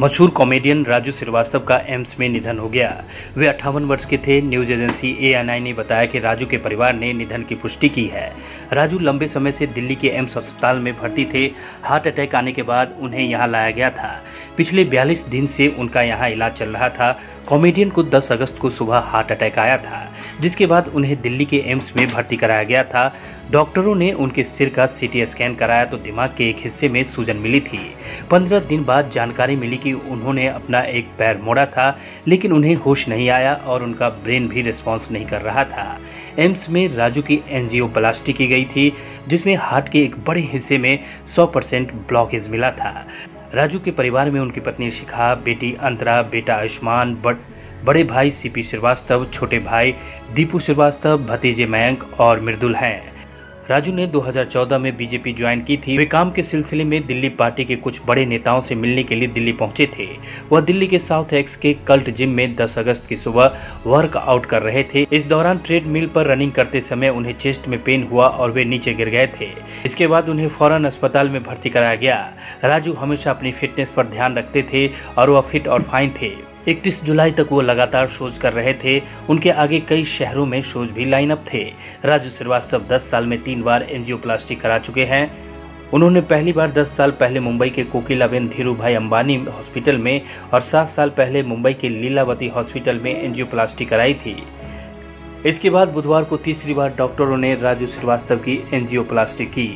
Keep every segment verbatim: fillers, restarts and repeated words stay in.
मशहूर कॉमेडियन राजू श्रीवास्तव का एम्स में निधन हो गया। वे अट्ठावन वर्ष के थे। News agency A N I ने बताया कि राजू के परिवार ने निधन की पुष्टि की है। राजू लंबे समय से दिल्ली के एम्स अस्पताल में भर्ती थे। हार्ट अटैक आने के बाद उन्हें यहां लाया गया था। पिछले बयालीस दिन से उनका यहां इलाज चल रहा था। कॉमेडियन को दस अगस्त को सुबह हार्ट अटैक आया था, जिसके बाद उन्हें दिल्ली के एम्स में भर्ती कराया गया था। डॉक्टरों ने उनके सिर का सीटी स्कैन कराया तो दिमाग के एक हिस्से में सूजन मिली थी। पंद्रह दिन बाद जानकारी मिली कि उन्होंने अपना एक पैर मोड़ा था, लेकिन उन्हें होश नहीं आया और उनका ब्रेन भी रिस्पॉन्स नहीं कर रहा था। एम्स में राजू की एंजियोप्लास्टी की गई थी, जिसमें हार्ट के एक बड़े हिस्से में सौ परसेंट ब्लॉकेज मिला था। राजू के परिवार में उनकी पत्नी शिखा, बेटी अंतरा, बेटा आयुष्मान, बड़, बड़े भाई सीपी श्रीवास्तव, छोटे भाई दीपू श्रीवास्तव, भतीजे मयंक और मृदुल हैं। राजू ने दो हज़ार चौदह में बीजेपी ज्वाइन की थी। वे काम के सिलसिले में दिल्ली पार्टी के कुछ बड़े नेताओं से मिलने के लिए दिल्ली पहुंचे थे। वह दिल्ली के साउथ एक्स के कल्ट जिम में दस अगस्त की सुबह वर्कआउट कर रहे थे। इस दौरान ट्रेडमिल पर रनिंग करते समय उन्हें चेस्ट में पेन हुआ और वे नीचे गिर गए थे। इसके बाद उन्हें फौरन अस्पताल में भर्ती कराया गया। राजू हमेशा अपनी फिटनेस पर ध्यान रखते थे और वह फिट और फाइन थे। इकतीस जुलाई तक वो लगातार शोज कर रहे थे। उनके आगे कई शहरों में शोज भी लाइन अप थे। राजू श्रीवास्तव दस साल में तीन बार एंजियोप्लास्टी करा चुके हैं। उन्होंने पहली बार दस साल पहले मुंबई के कोकिलाबेन धीरूभाई अंबानी हॉस्पिटल में और सात साल पहले मुंबई के लीलावती हॉस्पिटल में एंजियोप्लास्टी कराई थी। इसके बाद बुधवार को तीसरी बार डॉक्टरों ने राजू श्रीवास्तव की एंजियोप्लास्टी की।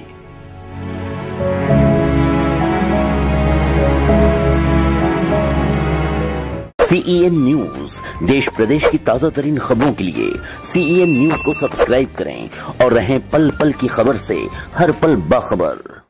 सी ई एन न्यूज देश प्रदेश की ताजा तरीन खबरों के लिए सी ई एन न्यूज को सब्सक्राइब करें और रहें पल पल की खबर से हर पल बाखबर।